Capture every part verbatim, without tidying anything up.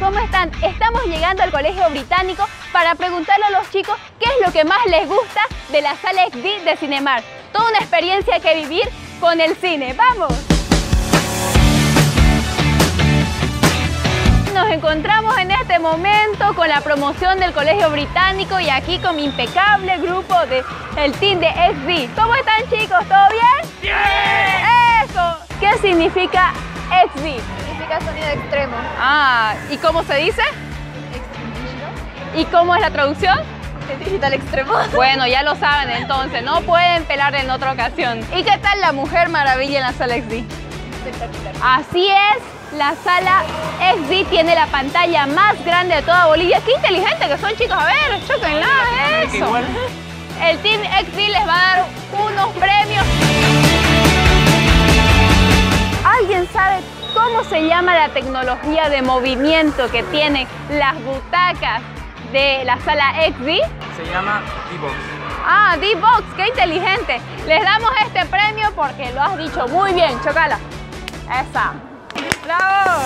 ¿cómo están? Estamos llegando al Colegio Británico para preguntarle a los chicos qué es lo que más les gusta de la sala X D de Cinemark. Toda una experiencia que vivir con el cine. ¡Vamos! Nos encontramos en este momento con la promoción del Colegio Británico y aquí con mi impecable grupo de el team de X D. ¿Cómo están, chicos? ¿Todo bien? ¡Bien! ¡Eso! ¿Qué significa X D? Significa sonido extremo. Ah, ¿y cómo se dice? ¿Y cómo es la traducción? Digital extremo. Bueno, ya lo saben entonces, no pueden pelar en otra ocasión. ¿Y qué tal la Mujer Maravilla en la sala X D? Espectacular. Así es, la sala X D tiene la pantalla más grande de toda Bolivia. ¡Qué inteligente que son, chicos! A ver, chóquenla, eso. El Team X D les va a dar unos premios. ¿Alguien sabe cómo se llama la tecnología de movimiento que tienen las butacas de la sala X D? Se llama D-Box. Ah, D-Box, qué inteligente. Les damos este premio porque lo has dicho muy bien, chocala. Esa. ¡Bravo!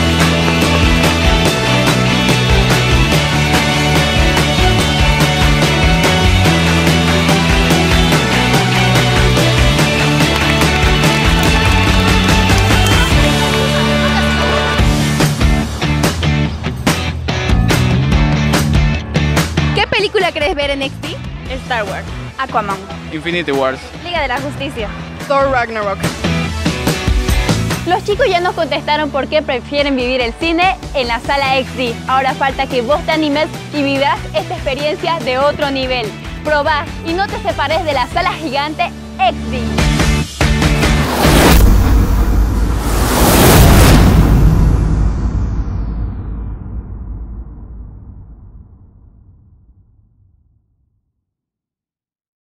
¿Qué película querés ver en X D? Star Wars. Aquaman. Infinity Wars. Liga de la Justicia. Thor Ragnarok. Los chicos ya nos contestaron por qué prefieren vivir el cine en la sala X D. Ahora falta que vos te animes y vivas esta experiencia de otro nivel. Probá y no te separes de la sala gigante X D.